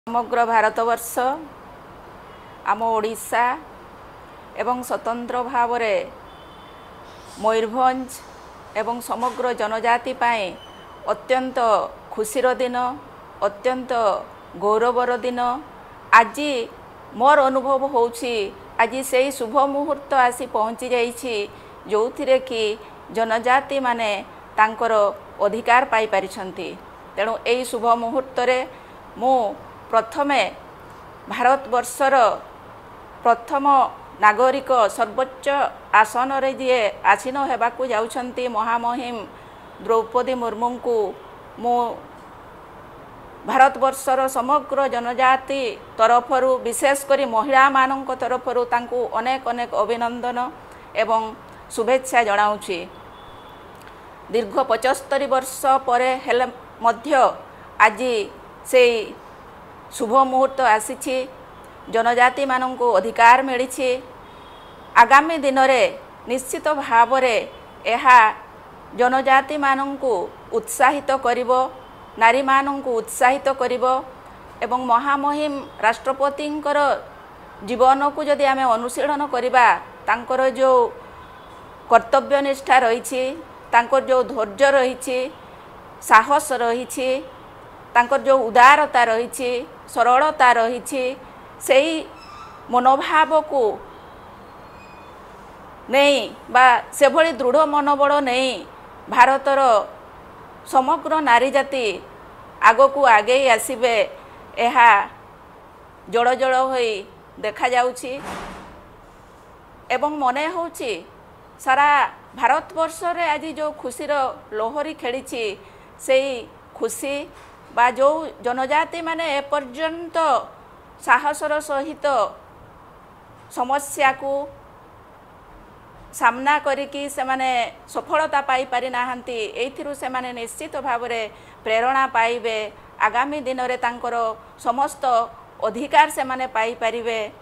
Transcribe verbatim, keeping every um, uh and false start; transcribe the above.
समग्र भारतवर्ष आम ओडिशा एवं स्वतंत्र भाव मयूरभंज एवं समग्र जनजाति पाए अत्यंत खुशीर दिन अत्यंत गौरवर दिन आज मोर अनुभव होछि आज से शुभ मुहूर्त आसी पहुँची जाइछि जो थिरे कि जनजाति माने तांकर अधिकार पाई पारिछंती। तेणु एई शुभ मुहूर्त रे मु प्रथमे भारतवर्षर प्रथम नागरिक सर्वोच्च आसन रे जे आसीन हेबाकू जाउछंती महामहिम द्रौपदी मुर्मू को मु भारतवर्षर समग्र जनजाति तरफरु विशेषकर महिला मानक तरफरु तांकू अनेक अनेक अभिनंदन एवं शुभेच्छा जनाऊछि। दीर्घ पचहत्तर वर्ष पर हेले मध्य आज से शुभ मुहूर्त आसी जनजाति मानक अधिकार मिली। आगामी दिन में निश्चित भाव यह जनजाति मानक उत्साहित करिवो नारी मानक उत्साहित करिवो एवं महामहिम राष्ट्रपतिंकर जीवन को जदि आमे अनुशीलन करिबा तांकर जो कर्तव्य निष्ठा रही तांकर जो धैर्य रही साहस रही तांकर जो उदारता रही सरलता रही से मनोभाव को नहीं बा से भली दृढ़ मनोबल नहीं भारतर समग्र नारी जाति आग को आगे आसबे यह जड़ जड़ होई देखा जाउछि एवं मने होछि सारा भारतवर्ष रे आज जो खुशीर लहरी खेली से खुशी बा जो जनजाति माने एपर्यंत साहसर सहित समस्या को सामना करिकी से माने सफलता पाई पारि नाहंती एथिरु से माने निश्चित भाव रे प्रेरणा पाइबे आगामी दिन रे तांकर समस्त अधिकार से माने पाई पारिबे।